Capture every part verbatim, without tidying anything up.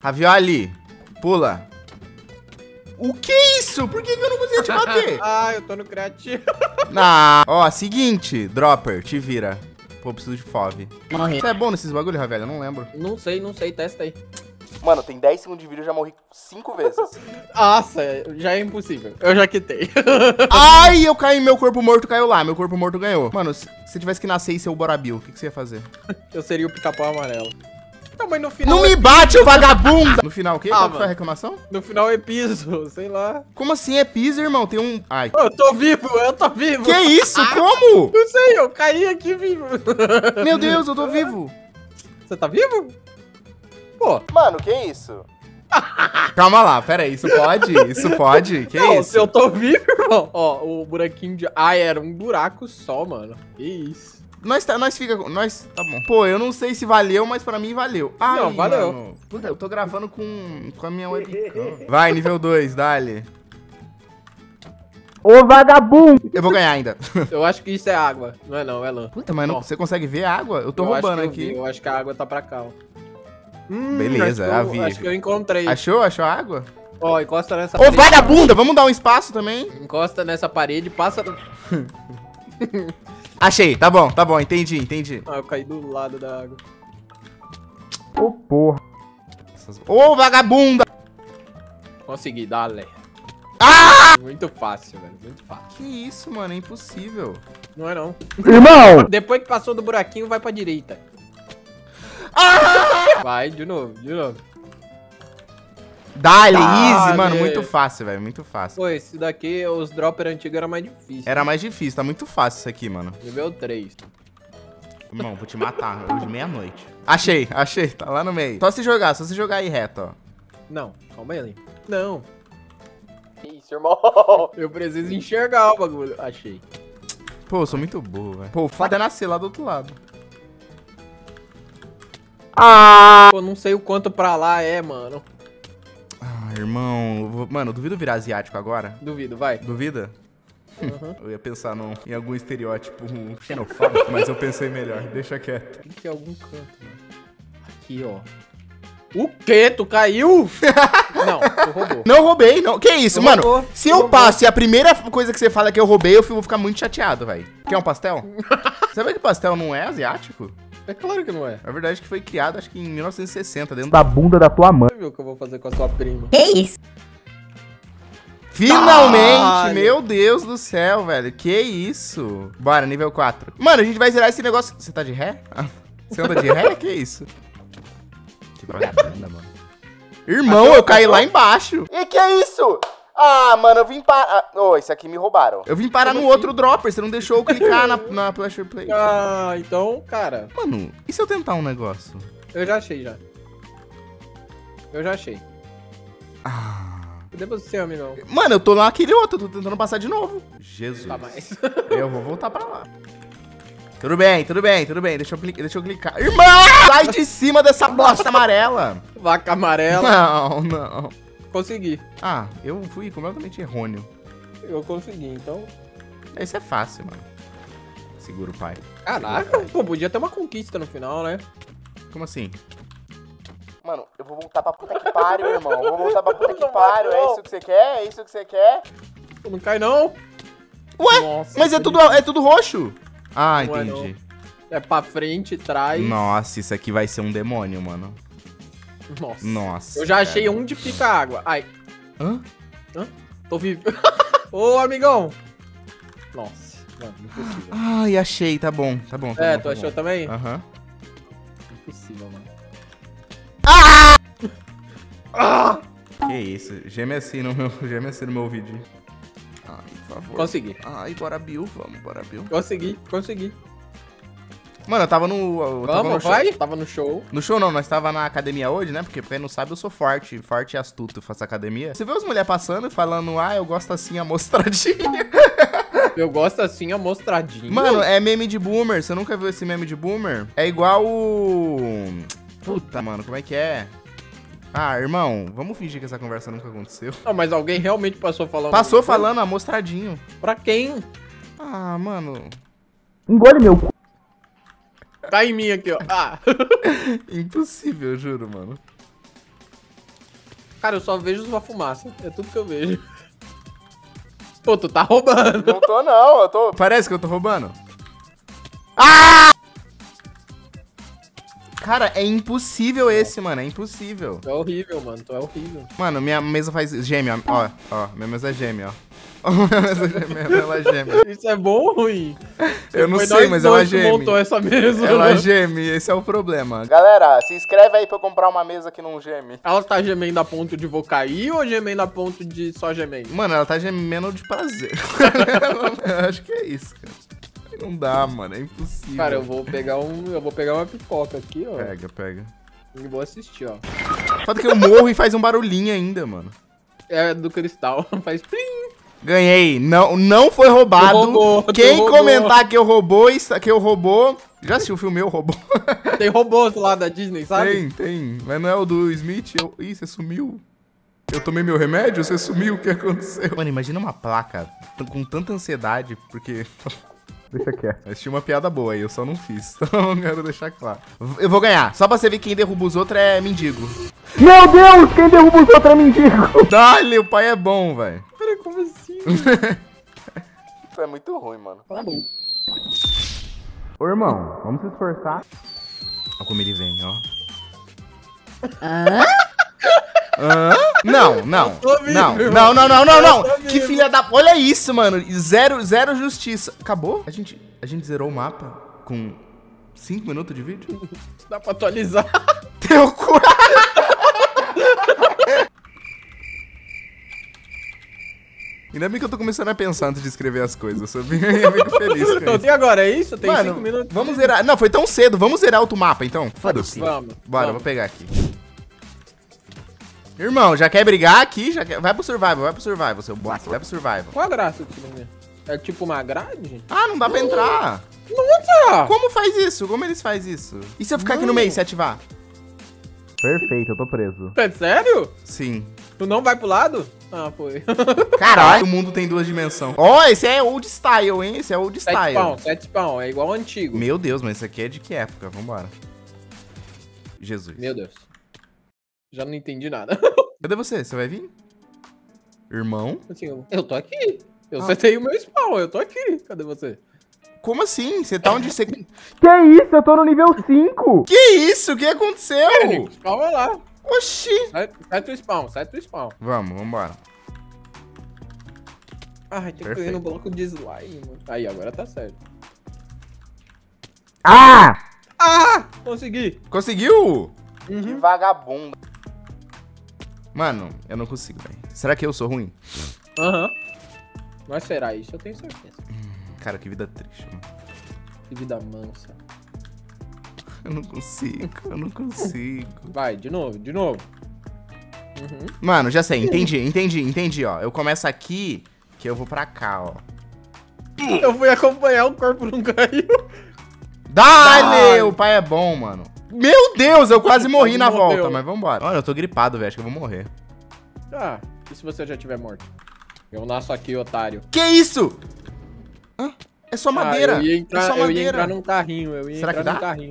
Ravioli, pula. O que é isso? Por que, que eu não consigo te bater? Ah, eu tô no criativo. Ah, ó, seguinte, Dropper, te vira. Pô, preciso de fove. Morri. Você é bom nesses bagulho, Ravioli? Eu não lembro. Não sei, não sei, testa aí. Mano, tem dez segundos de vídeo, eu já morri cinco vezes. Nossa, já é impossível. Eu já quitei. Ai, eu caí, meu corpo morto caiu lá. Meu corpo morto ganhou. Mano, se você tivesse que nascer e ser o Borabil, o que, que você ia fazer? Eu seria o pica-pau amarelo. Não, mas no final... Não me bate, ô vagabundo! No final o quê? Ah, Qual que foi a mano. reclamação? No final é piso, sei lá. Como assim é piso, irmão? Tem um... Ai. Eu tô vivo, eu tô vivo. Que isso? Como? Não sei, eu caí aqui vivo. Meu Deus, eu tô vivo. Você tá vivo? Pô. Mano, que isso? Calma lá, pera aí, isso pode? Isso pode? Que Não, isso? se eu tô vivo, irmão. Ó, o buraquinho de... Ah, era um buraco só, mano. Que isso. Nós, tá, nós fica... Nós... Tá bom. Pô, eu não sei se valeu, mas pra mim valeu. Ai, Não, valeu. Mano. Puta, eu tô gravando com, com a minha webcam. Vai, nível dois, dale. Ô, vagabundo! Eu vou ganhar ainda. Eu acho que isso é água. Não é não, é lã. Puta, mas não, Ó. você consegue ver a água? Eu tô Eu acho roubando que eu aqui. vi, Eu acho que a água tá pra cá, ó. Hum, Beleza, acho que eu- a vi. Acho que eu encontrei. Achou? Achou a água? Ó, encosta nessa Ô, parede. vagabunda, vamos dar um espaço também? Encosta nessa parede, passa... no- Achei, tá bom, tá bom, entendi, entendi. Ah, eu caí do lado da água. Ô, porra. Ô, vagabunda! Consegui, dale. Ah! Muito fácil, velho, muito fácil. Que isso, mano, é impossível. Não é não. Irmão! Depois que passou do buraquinho, vai pra direita. Ah! Vai, de novo, de novo. Dale, Dale. easy, mano, muito fácil, velho, muito fácil. Pô, esse daqui, os dropper antigos era mais difícil. Era mais difícil, tá muito fácil isso aqui, mano. Nível três. Irmão, vou te matar hoje meia-noite. Achei, achei, tá lá no meio. Só se jogar, só se jogar aí reto, ó. Não, calma aí. Não. Isso, irmão. Eu preciso enxergar o bagulho. Achei. Pô, eu sou muito burro, velho. Pô, o foda é nascer lá do outro lado. Ah! Pô, não sei o quanto pra lá é, mano. Ah, irmão, eu vou- mano, eu duvido virar asiático agora. Duvido, vai. Duvida? Uhum. Eu ia pensar num, em algum estereótipo xenofóbico, mas eu pensei melhor. Deixa quieto. Tem que ter algum canto, mano. Aqui, ó. O quê? Tu caiu? Não, tu roubou. Não roubei, não. Que isso, Tu mano? roubou, Se tu eu roubou. passo e a primeira coisa que você fala é que eu roubei, eu vou ficar muito chateado, velho. Quer um pastel? Você vê que pastel não é asiático? É claro que não é. É verdade que foi criado, acho que em mil novecentos e sessenta, dentro Da bunda da tua mãe. Você viu o que eu vou fazer com a sua prima? Finalmente! Caralho. Meu Deus do céu, velho. Que isso? Bora, nível quatro. Mano, a gente vai zerar esse negócio... Você tá de ré? Ah, você anda de ré? Que isso? Que vagabunda, mano. Irmão, Achou? eu caí Achou? lá embaixo. E que é isso? Ah, mano, eu vim parar... Ô, oh, esse aqui me roubaram. Eu vim parar Como no assim? outro dropper. Você não deixou eu clicar na, na Pleasure Play. Ah, então, cara, Mano, e se eu tentar um negócio? eu já achei já. Eu já achei. Ah... Cadê você, amigão? Mano, eu tô lá naquele outro, tô tentando passar de novo. Jesus. Tá mais. Eu vou voltar pra lá. Tudo bem, tudo bem, tudo bem. Deixa eu, clicar, deixa eu clicar. Irmão! Sai de cima dessa bosta amarela. Vaca amarela. Não, não. Consegui. Ah, eu fui completamente errôneo. Eu consegui, então. Isso é fácil, mano. Segura o pai. Caraca, pô, podia ter uma conquista no final, né? Como assim? Mano, eu vou voltar pra puta que pariu, irmão. Eu vou voltar pra puta que pariu. É isso que você quer? É isso que você quer? Não cai, não. Ué, Nossa, mas é que tudo, é tudo roxo. Ah, Não é, entendi. É pra frente, trás. Nossa, isso aqui vai ser um demônio, mano. Nossa. Nossa. Eu já cara. achei onde fica a água. Ai, Hã? tô vivo. Ô, amigão. Nossa, mano, impossível. Ai, achei, tá bom, tá bom. Tá É, bom, tu tá achou bom. também? Aham. Impossível, mano. Que isso, geme assim no meu, geme assim no meu vídeo. Ai, por favor. Consegui. Ai, bora Bill, vamos, bora Bill. Consegui, consegui. Mano, eu tava no... Eu tava no Vamos, show. vai. Tava no show. No show não, nós tava na academia hoje, né? Porque quem não sabe, eu sou forte, forte e astuto, eu faço academia. Você vê as mulheres passando e falando, ah, eu gosto assim, amostradinha. Eu gosto assim, amostradinho. Mano, é meme de boomer, você nunca viu esse meme de boomer? É igual o... Puta, mano, como é que é? Ah, irmão, vamos fingir que essa conversa nunca aconteceu. Não, mas alguém realmente passou falando. Passou alguma coisa? falando amostradinho. Pra quem? Ah, mano... Engole meu cu. Tá em mim aqui, ó. Ah. Impossível, eu juro, mano. Cara, eu só vejo sua fumaça. É tudo que eu vejo. Pô, tu tá roubando. Não tô, não. Eu tô... Parece que eu tô roubando. Ah! Cara, é impossível esse, mano. É impossível. Tu é horrível, mano. Tu é horrível. Mano, minha mesa faz gêmea. Ó, ó. Minha mesa é gêmea, ó. Minha mesa é gêmea, ela é gêmea. Isso é bom ou ruim? Eu não Foi sei, nós mas dois ela que geme. montou essa mesa. Ela geme, esse é o problema. Galera, se inscreve aí pra eu comprar uma mesa que não geme. Ela tá gemendo a ponto de vou cair ou gemendo a ponto de só gemendo? Mano, ela tá gemendo de prazer. Eu acho que é isso, cara. Não dá, mano, é impossível. Cara, eu vou pegar um, eu vou pegar uma pipoca aqui, ó. Pega, pega. E vou assistir, ó. Foda que eu morro e faz um barulhinho ainda, mano. É do cristal, faz plim. Ganhei. Não, não foi roubado. Tu roubou, tu Quem roubou. comentar que eu roubou, que eu roubou... Já assistiu o filme Eu Robô? Tem robôs lá da Disney, sabe? Tem, tem. Mas não é o do Smith. Eu... Ih, você sumiu. Eu tomei meu remédio, você sumiu, o que aconteceu? Mano, imagina uma placa com tanta ansiedade, porque... Deixa quieto. Mas tinha uma piada boa aí, eu só não fiz. Então eu quero deixar claro. Eu vou ganhar. Só pra você ver quem derruba os outros é mendigo. Meu Deus, quem derruba os outros é mendigo. Dale, o pai é bom, velho. Peraí, como assim? Isso é muito ruim, mano. Tá bom. Ô, irmão, vamos se esforçar. Olha como ele vem, ó. Hã? Hã? Não, não. tô vivo, Não, irmão. não, não, não, não, Eu não. tô Que vivo. filha da... Olha isso, mano. Zero, zero justiça. Acabou? A gente, a gente zerou o mapa com cinco minutos de vídeo? Dá pra atualizar. Teu cu. Ainda bem que eu tô começando a pensar antes de escrever as coisas. Eu sou bem, eu fico feliz com Então, isso. e agora? É isso? Tem Mano, cinco minutos? vamos zerar. Não, foi tão cedo. Vamos zerar outro mapa, então. Foda-se. Vamos. Bora, vamos. vou pegar aqui. Irmão, já quer brigar aqui? Já quer... Vai pro survival, vai pro survival, seu bosta. Vai pro survival. Qual a graça disso aqui? É tipo uma grade? Ah, não dá pra entrar. Nossa! Como faz isso? Como eles fazem isso? E se eu ficar aqui no Não. meio e se ativar? Perfeito, eu tô preso. É sério? Sim. Tu não vai pro lado? Ah, foi. Caralho, o mundo tem duas dimensões. Ó, oh, esse é old style, hein? Esse é old Sete style. spawn, sete spawn. É igual ao antigo. Meu Deus, mas isso aqui é de que época? Vambora. Jesus. Meu Deus. Já não entendi nada. Cadê você? Você vai vir? Irmão? Assim, eu, eu tô aqui. Eu Ah. setei o meu spawn, eu tô aqui. Cadê você? Como assim? Você tá onde você... Que isso? Eu tô no nível cinco. Que isso? O que aconteceu? Ele, spawn vai lá. Oxi. Sai, sai do spawn, sai do spawn. Vamos, vambora. Ai, tem que Perfeito. ir no bloco de slime, mano. Aí, agora tá certo. Ah! Ah! Consegui. Conseguiu? Uhum. Que vagabundo. Mano, eu não consigo, velho. Será que eu sou ruim? Aham. Mas será isso? Eu tenho certeza. Cara, que vida triste, mano. Que vida mansa. Eu não consigo, eu não consigo. Vai, de novo, de novo. Uhum. Mano, já sei, entendi, entendi, entendi, ó. Eu começo aqui, que eu vou pra cá, ó. Eu fui acompanhar, o corpo não caiu. Dale! Dale! O pai é bom, mano. Meu Deus, eu quase morri na Morreu. volta, mas vambora. Olha, eu tô gripado, velho, acho que eu vou morrer. Ah, e se você já tiver morto? Eu nasço aqui, otário. Que isso? Hã? É só madeira. Ah, eu ia é entrar, só eu ia madeira. entrar num carrinho, eu ia Será entrar que num dá? carrinho.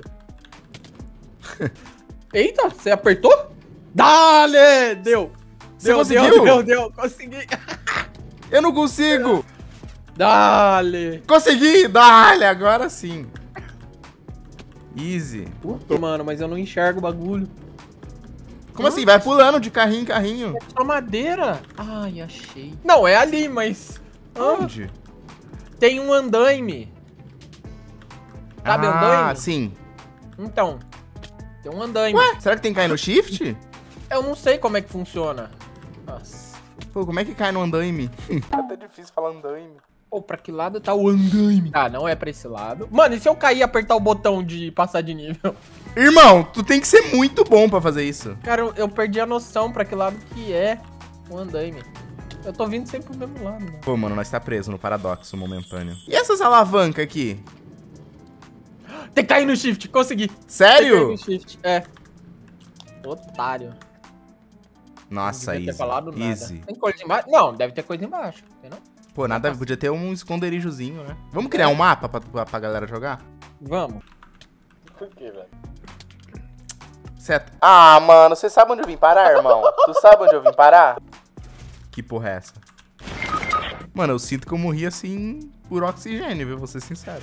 Eita, você apertou? Dale! Deu! Você Deu, conseguiu? deu, deu, deu, consegui! Eu não consigo. Dale! Consegui, dale, agora sim. Easy. Puta, mano, mas eu não enxergo o bagulho. Como assim? Vai pulando de carrinho em carrinho. Só madeira? Ai, achei. Não, é ali, mas... Ah, Onde? tem um andaime. Sabe ah, andaime? sim. Então, tem um andaime. Ué, será que tem que cair no shift? Eu não sei como é que funciona. Nossa. Pô, como é que cai no andaime? É até difícil falar andaime. Pô, pra que lado tá o andaime? Ah, não é pra esse lado. Mano, e se eu cair e apertar o botão de passar de nível? Irmão, tu tem que ser muito bom pra fazer isso. Cara, eu, eu perdi a noção pra que lado que é o andaime. Eu tô vindo sempre pro mesmo lado, mano. Pô, mano, nós tá preso no paradoxo momentâneo. E essas alavancas aqui? Tem que cair no shift, consegui. Tem que cair Sério? no shift, é. Otário. Nossa, Não devia ter easy. falado nada. Easy. Tem coisa embaixo? Não, deve ter coisa embaixo. Tem não? Pô, nada, podia ter um esconderijozinho, né? Vamos criar um mapa pra, pra, pra galera jogar? Vamos. Por quê, velho? Seta. Ah, mano, você sabe onde eu vim parar, irmão? Tu sabe onde eu vim parar? Que porra é essa? Mano, eu sinto que eu morri assim por oxigênio, viu? Vou ser sincero.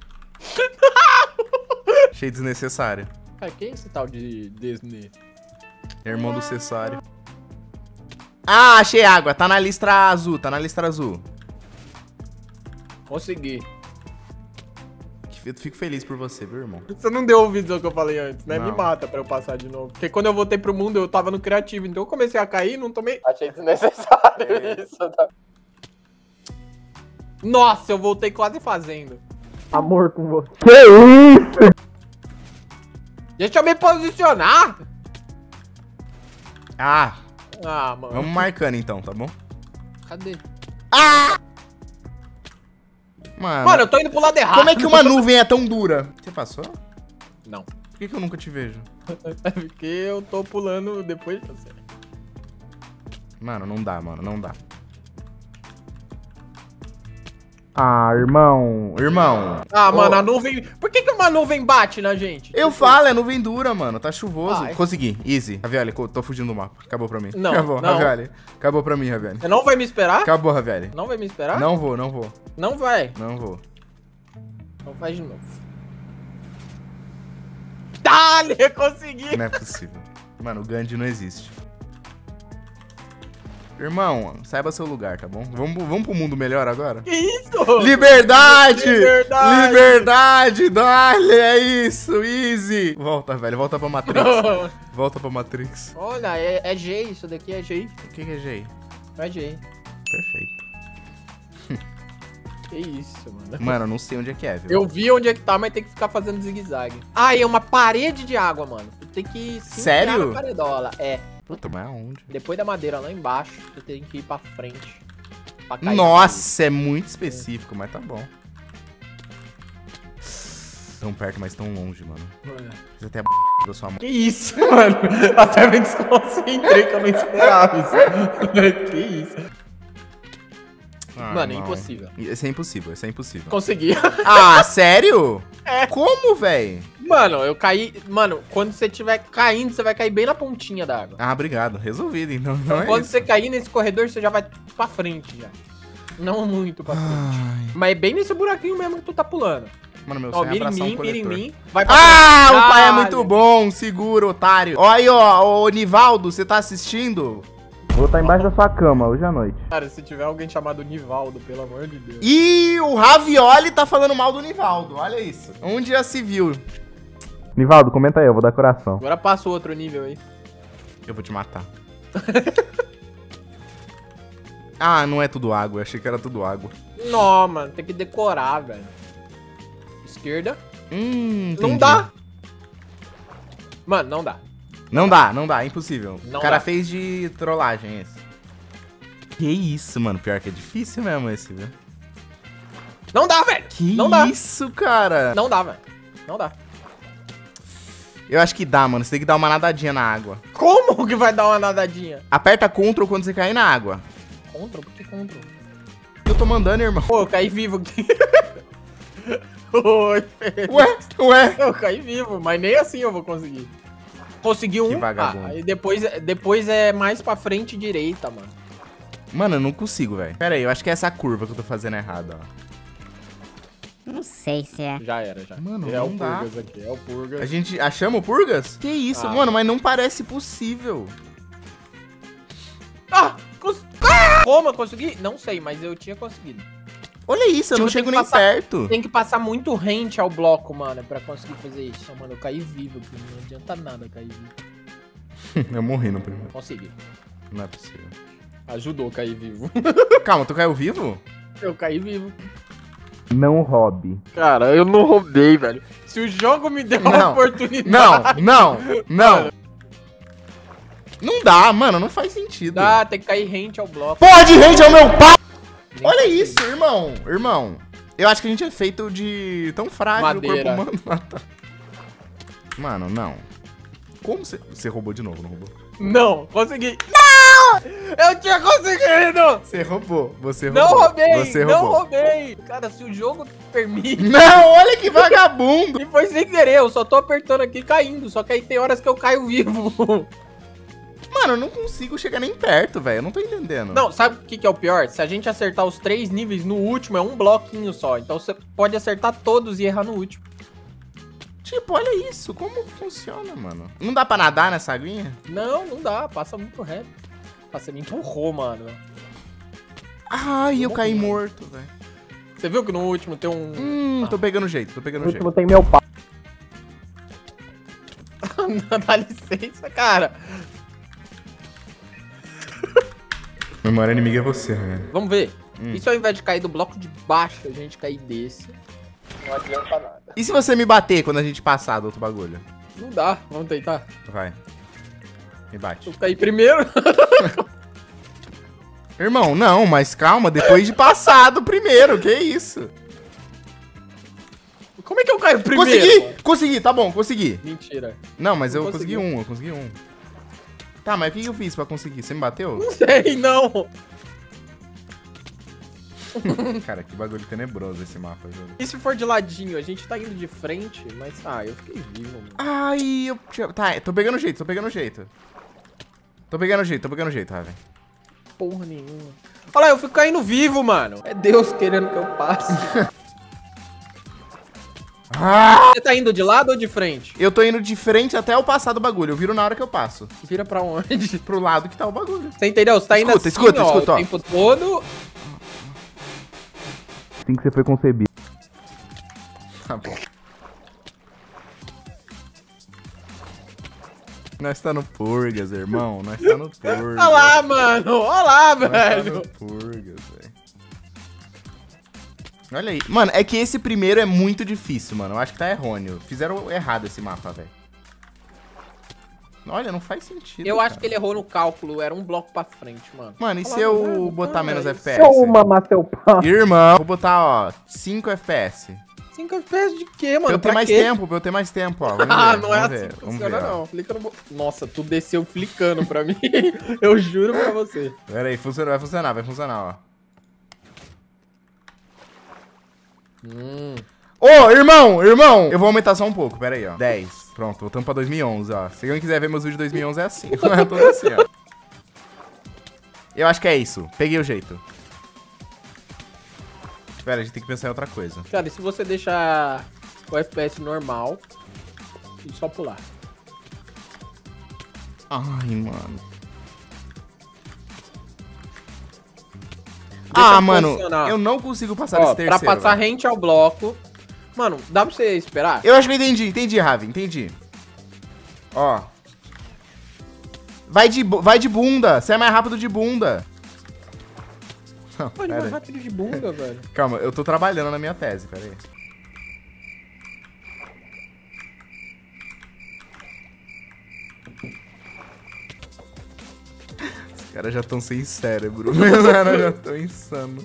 Achei desnecessário. Cara, quem é esse tal de Disney? Irmão do Cessário. Ah, achei água. Tá na listra azul, tá na listra azul. Consegui. Eu fico feliz por você, viu, irmão? Você não deu ouvido ao que eu falei antes, né? Não. Me mata pra eu passar de novo. Porque quando eu voltei pro mundo, eu tava no criativo. Então eu comecei a cair e não tomei... Achei desnecessário isso. Tá? Nossa, eu voltei quase fazendo. Amor com você. Que isso? Deixa eu me posicionar! Ah, Ah, mano. vamos marcando então, tá bom? Cadê? Mano, Mano, eu tô indo pro lado errado. como é que uma nuvem é tão dura? Você passou? Não. Por que, que eu nunca te vejo? É porque eu tô pulando depois de você. Mano, não dá, mano, não dá. Ah, irmão. Irmão. Ah, Ô, mano, a nuvem... Por que que uma nuvem bate na gente? Eu falo, é nuvem dura, mano. Tá chuvoso. Vai. Consegui. Easy. Ravioli, co- tô fugindo do mapa. Acabou pra mim. Não, Acabou, não. Ravioli. Acabou pra mim, Ravioli. Você não vai me esperar? Acabou, Ravioli. Não vai me esperar? Não vou, não vou. Não vai. Não vou. Então faz de novo. Dale, consegui. Não é possível. Mano, o Gandhi não existe. Irmão, saiba seu lugar, tá bom? Vamos, vamos pro mundo melhor agora? Que isso? Liberdade! Liberdade! Liberdade! Dale, é isso! Easy! Volta, velho. Volta pra Matrix. Volta pra Matrix. Olha, é, é G, isso daqui é G. O que, que é G? É G. Perfeito. Que isso, mano. Mano, eu não sei onde é que é, viu? Eu vi onde é que tá, mas tem que ficar fazendo zigue-zague. Ah, e é uma parede de água, mano. Tem que se Sério? enfiar na paredola. É. Puta, mas aonde? Depois da madeira lá embaixo, você tem que ir pra frente. Pra cair Nossa, é muito específico, mas tá bom. Tão perto, mas tão longe, mano. na parede. Fiz até a b... da sua mão. Que isso, mano? Até me desconcentrei que eu não esperava isso. Que isso. Ah, Mano, é irmão. impossível. Esse é impossível, esse é impossível. Consegui. Ah, sério? É. Como, véi? Mano, eu caí... Mano, quando você estiver caindo, você vai cair bem na pontinha da água. Ah, obrigado. Resolvido, então. Não é Quando isso. você cair nesse corredor, você já vai pra frente já. Não muito pra frente. Ai. Mas é bem nesse buraquinho mesmo que tu tá pulando. Mano, meu Ó, sonho é mira em abraçar um mim, mira em coletor. mim. Vai pra Ah, frente. o pai é Dale. muito bom. Segura, otário. Ó aí, ó. Ô, Nivaldo, você tá assistindo? Vou estar embaixo da sua cama hoje à noite. Cara, se tiver alguém chamado Nivaldo, pelo amor de Deus. E o Ravioli tá falando mal do Nivaldo. Olha isso. Onde já se viu? Nivaldo, comenta aí, eu vou dar coração. Agora passa o outro nível aí. Eu vou te matar. Ah, não é tudo água. Eu achei que era tudo água. Não, mano, tem que decorar, velho. Esquerda. Hum, Não entendi. dá. Mano, não dá. Não dá, não dá. É impossível. Não o cara dá. fez de trollagem esse. Que isso, mano. Pior que é difícil mesmo esse, viu? Não dá, velho. Que Não dá. isso, cara? Não dá, velho. Não dá. Eu acho que dá, mano. Você tem que dar uma nadadinha na água. Como que vai dar uma nadadinha? Aperta Ctrl quando você cair na água. Control? Por que control? Eu tô mandando, irmão. Pô, eu caí vivo aqui. Oi, Felipe. Ué, ué. Eu caí vivo, mas nem assim eu vou conseguir. Consegui um. Que vagabundo. Ah, aí depois, depois é mais pra frente e direita, mano. Mano, eu não consigo, velho. Pera aí, eu acho que é essa curva que eu tô fazendo errado, ó. Não sei se é. Já era, já. Mano, é não o dá. Purgas aqui, é o Purgas. A gente... Achamos o Purgas? Que isso, Ah. mano, mas não parece possível. Ah! Cons... ah! Como eu consegui? Não sei, mas eu tinha conseguido. Olha isso, eu Tipo, não tem chego que nem passar- perto. Tem que passar muito rente ao bloco, mano, pra conseguir fazer isso. Mano, eu caí vivo aqui, não adianta nada cair vivo. Eu morri no primeiro. Consegui. Não é possível. Ajudou a cair vivo. Calma, tu caiu vivo? Eu caí vivo. Não roube. Cara, eu não roubei, velho. Se o jogo me deu uma Não. oportunidade... Não, não, não. Não dá, mano, não faz sentido. Dá, tem que cair rente ao bloco. Porra de rede é o meu pau! Nem Olha consegui. isso, irmão, irmão. Eu acho que a gente é feito de tão frágil Madeira. o corpo humano. Ah, tá. Mano, não. Como você... Você roubou de novo, não roubou? Não, consegui. Não! Eu tinha conseguido! Você roubou, você roubou. Não roubei, você não roubou. roubei. Cara, se o jogo permite... Não, olha que vagabundo. E foi sem querer, eu só tô apertando aqui e caindo. Só que aí tem horas que eu caio vivo. Mano, eu não consigo chegar nem perto, velho. Eu não tô entendendo. Não, sabe o que, que é o pior? Se a gente acertar os três níveis no último, é um bloquinho só. Então você pode acertar todos e errar no último. Tipo, olha isso. Como funciona, mano? Não dá pra nadar nessa aguinha? Não, não dá. Passa muito reto. Passa me empurrou, mano. Ai, eu caí morto, velho. Você viu que no último tem um... Hum, tô pegando jeito, tô pegando No jeito. último tem meu pau. Dá licença, cara. Meu maior inimigo é você, né? Vamos ver. Hum. E se ao invés de cair do bloco de baixo, a gente cair desse? Não adianta nada. E se você me bater quando a gente passar do outro bagulho? Não dá. Vamos tentar. Vai. Me bate. Vou cair primeiro. Irmão, não, mas calma, depois de passar do primeiro, que isso? Como é que eu caio primeiro? Consegui! Mano? Consegui, tá bom, consegui. Mentira. Não, mas Não eu consegui conseguiu. um, eu consegui um. Tá, mas o que eu fiz pra conseguir? Você me bateu? Não sei, não. Cara, que bagulho tenebroso esse mapa, jogo. E se for de ladinho? A gente tá indo de frente, mas... Ah, eu fiquei vivo, mano. Ai, eu... tinha- Tá, tô pegando jeito, tô pegando jeito. Tô pegando jeito, tô pegando jeito, Raven. Porra nenhuma. Olha lá, eu fico caindo vivo, mano. É Deus querendo que eu passe. Ah! Você tá indo de lado ou de frente? Eu tô indo de frente até eu passar do bagulho, eu viro na hora que eu passo. Vira pra onde? Pro lado que tá o bagulho. Você entendeu? Você tá indo Escuta, assim, escuta, ó, escuta, ó. o tempo todo. Assim que você foi concebido. Tá bom. Nós tá no Purgas, irmão. Nós tá no Purgas. Olha lá, mano. Olha lá, Nós tá velho. no Purgas, velho. Olha aí. Mano, é que esse primeiro é muito difícil, mano. Eu acho que tá errôneo. Fizeram errado esse mapa, velho. Olha, não faz sentido. Eu cara. acho que ele errou no cálculo. Era um bloco pra frente, mano. Mano, e Olha se lá, eu mano, botar mano, menos isso. F P S? Deixa eu mamar seu pau. Irmão, vou botar, ó, cinco F P S. cinco F P S de quê, mano? Pra eu ter Pra mais quê? tempo, pra eu ter mais tempo, ó. Vamos Ah, ver, não é vamos assim ver, que vamos funciona, ver, ó. não. Clica no... bo- Nossa, tu desceu flicando pra mim. Eu juro pra você. Pera aí, funciona, vai funcionar, vai funcionar, ó. Hum. Ô, irmão, irmão! Eu vou aumentar só um pouco, pera aí, ó. dez. Pronto, voltamos pra dois mil e onze, ó. Se alguém quiser ver meus vídeos de dois mil e onze, é assim. É todo assim, ó. Eu acho que é isso. Peguei o jeito. Pera, a gente tem que pensar em outra coisa. Cara, e se você deixar o F P S normal e só pular? Ai, mano. Deixa Ah, mano, funcionar. eu não consigo passar Ó, desse terceiro. pra passar velho. rente ao bloco... Mano, dá pra você esperar? Eu acho que eu entendi, entendi, Ravi, entendi. Ó. Vai de, bu- vai de bunda, você é mais rápido de bunda. Não, Pode pera mais aí. rápido de bunda, velho. Calma, eu tô trabalhando na minha tese, pera aí. Os caras já estão sem cérebro, os caras já estão insanos.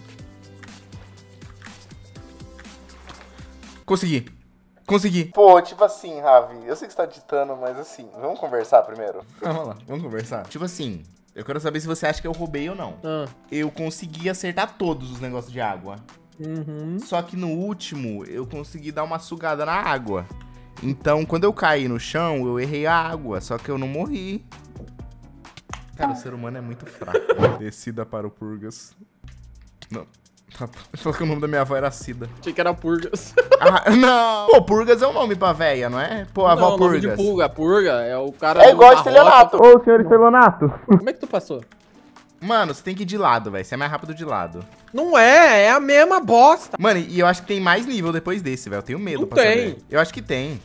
Consegui. Consegui. Pô, tipo assim, Ravi, eu sei que você tá ditando, mas assim, vamos conversar primeiro? Vamos lá, vamos conversar. Tipo assim, eu quero saber se você acha que eu roubei ou não. Ah. Eu consegui acertar todos os negócios de água. Uhum. Só que no último, eu consegui dar uma sugada na água. Então, quando eu caí no chão, eu errei a água, só que eu não morri. Cara, o ser humano é muito fraco. Descida para o Purgas. Não. Falou que o nome da minha avó era Cida. Achei que era Purgas. Ah, não! Pô, Purgas é o nome pra véia, não é? Pô, a avó Não, nome de Purgas. Purga. Purga é o cara... É do igual da estelionato. roça. Ô, senhor Estelonato. Como é que tu passou? Mano, você tem que ir de lado, velho. Você é mais rápido de lado. Não é, é a mesma bosta. Mano, e eu acho que tem mais nível depois desse, velho. Eu tenho medo Não pra tem. saber. Eu acho que tem.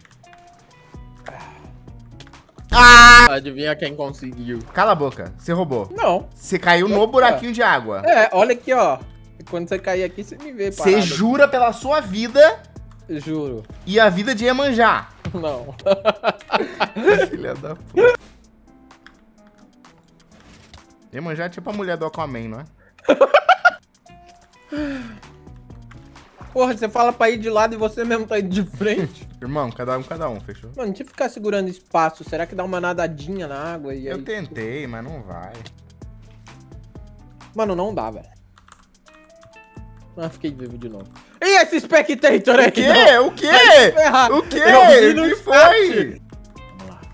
Ah! Adivinha quem conseguiu? Cala a boca. Você roubou. Não. Você caiu no buraquinho de água. É, olha aqui, ó. Quando você cair aqui, você me vê Você parado. jura pela sua vida Juro. e a vida de Iemanjá. Não. Filha da puta. Iemanjá é tipo a mulher do Aquaman, não é? porra, você fala pra ir de lado e você mesmo tá indo de frente. Irmão, cada um, cada um, fechou? Mano, deixa eu ficar segurando espaço. Será que dá uma nadadinha na água e aí... Eu tentei, mas não vai. Mano, não dá, velho. Ah, fiquei vivo de novo. E esse Spectator aí? O quê? O quê? O quê? O que foi? Vamos lá.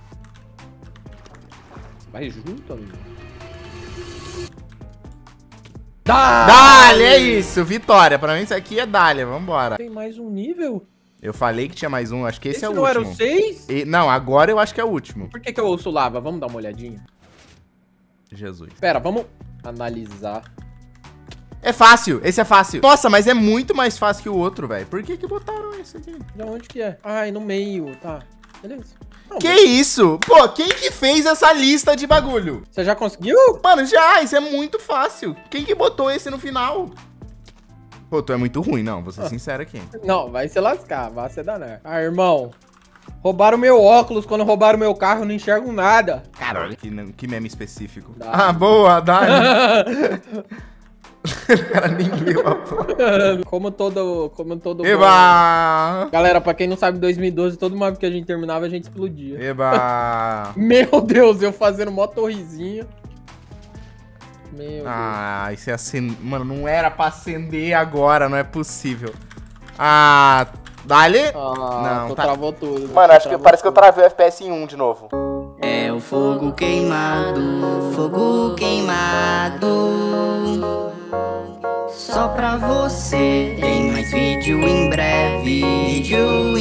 Vai junto, amigo. Dale, é isso, vitória. Pra mim isso aqui é Dália, vambora. Tem mais um nível? Eu falei que tinha mais um, acho que esse, Esse é o não último. era o seis? E, não, agora eu acho que é o último. Por que que eu ouço lava? Vamos dar uma olhadinha. Jesus. Pera, vamos analisar. É fácil, esse é fácil. Nossa, mas é muito mais fácil que o outro, velho. Por que que botaram esse aqui? De onde que é? Ai, no meio, tá. Beleza. Não, Que mas... isso? Pô, quem que fez essa lista de bagulho? Você já conseguiu? Mano, já, isso é muito fácil. Quem que botou esse no final? Pô, tu é muito ruim, não, vou ser sincero aqui. Não, vai se lascar, vai se danar. Ah, irmão. Roubaram meu óculos, quando roubaram meu carro eu não enxergo nada. Caralho, que, que meme específico. Dá. Ah, boa, Dali. O cara nem leu a porra. Como todo... Como todo... Eba! Galera, pra quem não sabe, em dois mil e doze, todo mapa que a gente terminava, a gente explodia. Eba! Meu Deus, eu fazendo mó torrezinha. Meu Ah, isso é acender. Mano, não era pra acender agora, não é possível. Ah, Dali? Deus. Ah, Não, tu tá- travou tudo. Mano, tu acho que travou parece que eu tudo. travei o F P S em um de novo. É o fogo queimado, fogo queimado. Só pra você tem mais vídeo em breve. Vídeo